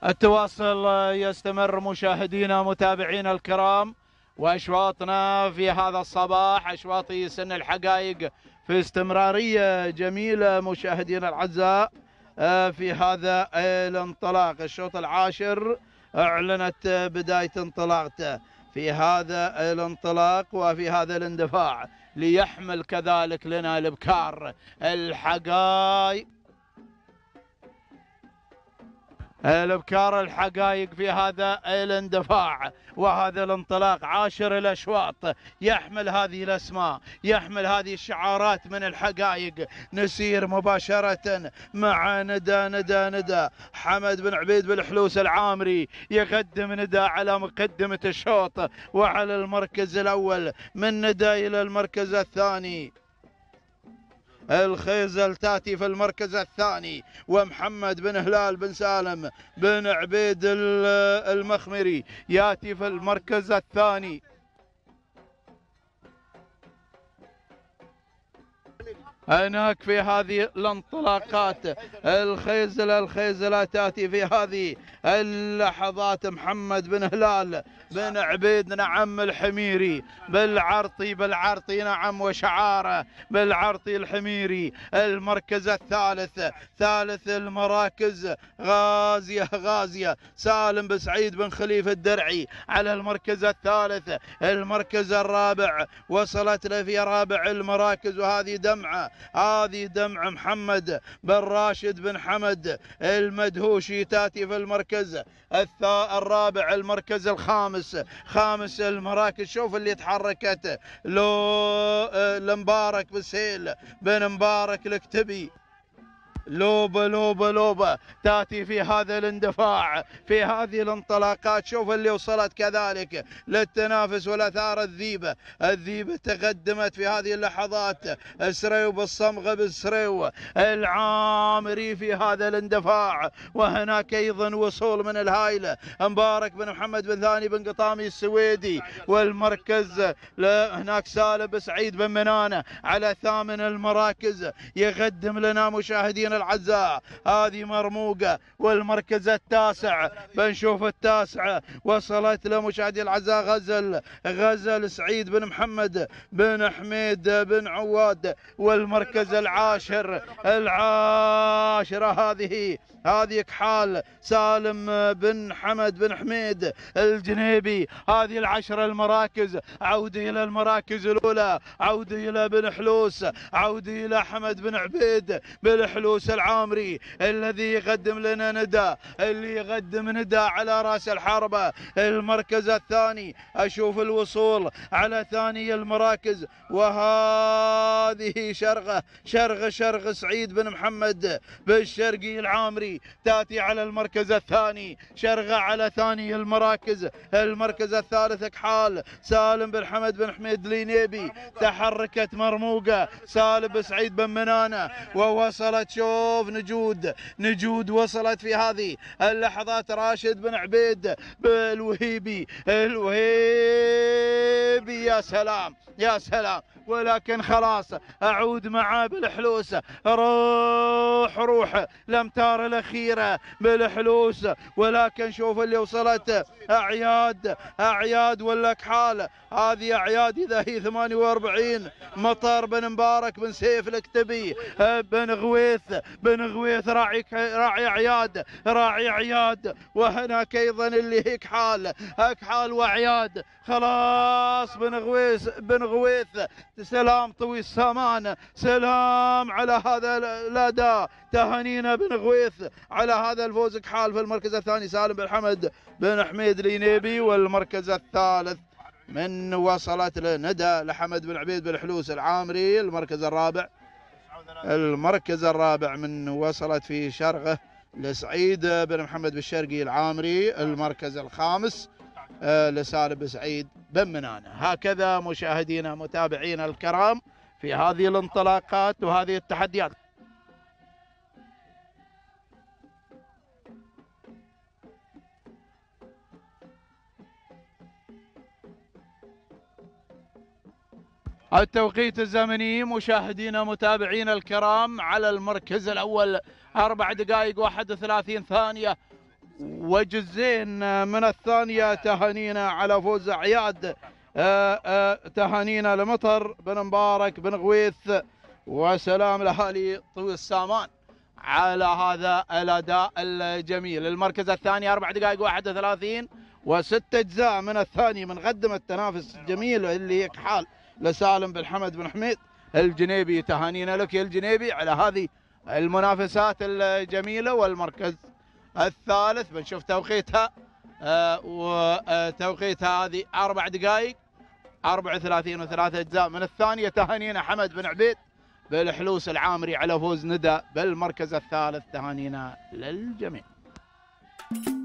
التواصل يستمر مشاهدينا متابعينا الكرام، وأشواطنا في هذا الصباح أشواط سن الحقائق في استمرارية جميلة مشاهدينا الأعزاء. في هذا الانطلاق الشوط العاشر أعلنت بداية انطلاقته في هذا الانطلاق وفي هذا الاندفاع ليحمل كذلك لنا الابكار الحقائق الابكار الحقائق في هذا الاندفاع وهذا الانطلاق. عاشر الاشواط يحمل هذه الاسماء، يحمل هذه الشعارات من الحقائق. نسير مباشرة مع ندى حمد بن عبيد بالحلوس العامري يقدم ندى على مقدمة الشوط وعلى المركز الاول، من ندى الى المركز الثاني الخيزل تاتي في المركز الثاني، ومحمد بن هلال بن سالم بن عبيد المخمري ياتي في المركز الثاني. هناك في هذه الانطلاقات الخيزلة تاتي في هذه اللحظات محمد بن هلال بن عبيد نعم الحميري بالعرطي نعم وشعاره بالعرطي الحميري. المركز الثالث ثالث المراكز غازية سالم بن سعيد بن خليفة الدرعي على المركز الثالث. المركز الرابع وصلت له في رابع المراكز، وهذه دمعة محمد بن راشد بن حمد المدهوشي تاتي في المركز الرابع. المركز الخامس خامس المراكز، شوف اللي تحركت لمبارك بسهيل بن مبارك الكتبي. لوبة تاتي في هذا الاندفاع في هذه الانطلاقات. شوف اللي وصلت كذلك للتنافس والأثار. الذيبة تقدمت في هذه اللحظات. سريو بالصمغة بالسريو العامري في هذا الاندفاع. وهناك أيضا وصول من الهايلة مبارك بن محمد بن ثاني بن قطامي السويدي. والمركز هناك سالم بن سعيد بن منانة على ثامن المراكز يقدم لنا مشاهدين الأعزاء هذه مرموقة. والمركز التاسع بنشوف التاسعة وصلت لمشاهدي الأعزاء غزل سعيد بن محمد بن حميد بن عواد. والمركز العاشرة هذه كحال سالم بن حمد بن حميد الجنيبي. هذه العشر المراكز. عودة إلى المراكز الأولى، عودة إلى بن حلوس، عودة إلى حمد بن عبيد بالحلوس العامري الذي يقدم لنا ندى على رأس الحربة. المركز الثاني أشوف الوصول على ثاني المراكز، وهذه شرغ سعيد بن محمد بالشرقي العامري تاتي على المركز الثاني. شرغة على ثاني المراكز. المركز الثالث كحال سالم بن حمد بن حميد لينيبي تحركت مرموقة سالم بن سعيد بن منانة ووصلت. شوف نجود وصلت في هذه اللحظات. راشد بن عبيد بالوهيبي يا سلام يا سلام. ولكن خلاص أعود معاه بالحلوس. روح الأمتار الأخيرة بالحلوس. ولكن شوف اللي وصلت أعياد ولا كحال. هذه أعياد إذا هي 48 مطر بن مبارك بن سيف الكتبي بن غويث راعي عياد. وهناك أيضا اللي هي كحال وعياد. خلاص بن غويث سلام طوي السامان. سلام على هذا الأداء. تهانينا بن غويث على هذا الفوز. كحال في المركز الثاني سالم بن حمد بن حميد لينيبي. والمركز الثالث من وصلت لندى لحمد بن عبيد بالحلوس العامري. المركز الرابع من وصلت في شرغه لسعيد بن محمد بالشرقي العامري. المركز الخامس لسالم بن سعيد بن منانة. هكذا مشاهدينا متابعينا الكرام في هذه الانطلاقات وهذه التحديات. التوقيت الزمني مشاهدينا متابعينا الكرام على المركز الأول 4 دقائق 31 ثانية وجزئين من الثانية. تهانينا على فوز عياد، تهانينا لمطر بن مبارك بن غويث، وسلام لأهالي طوي السامان على هذا الأداء الجميل. المركز الثاني 4 دقائق 31 و6 أجزاء من الثاني من قدم التنافس الجميل اللي يكحال لسالم بن حمد بن حميد الجنيبي. تهانينا لك يا الجنيبي على هذه المنافسات الجميلة. والمركز الثالث بنشوف توقيتها، وتوقيتها هذه 4 دقائق 34 و3 أجزاء من الثانية. تهانينا حمد بن عبيد بالحلوس العامري على فوز ندى بالمركز الثالث. تهانينا للجميع.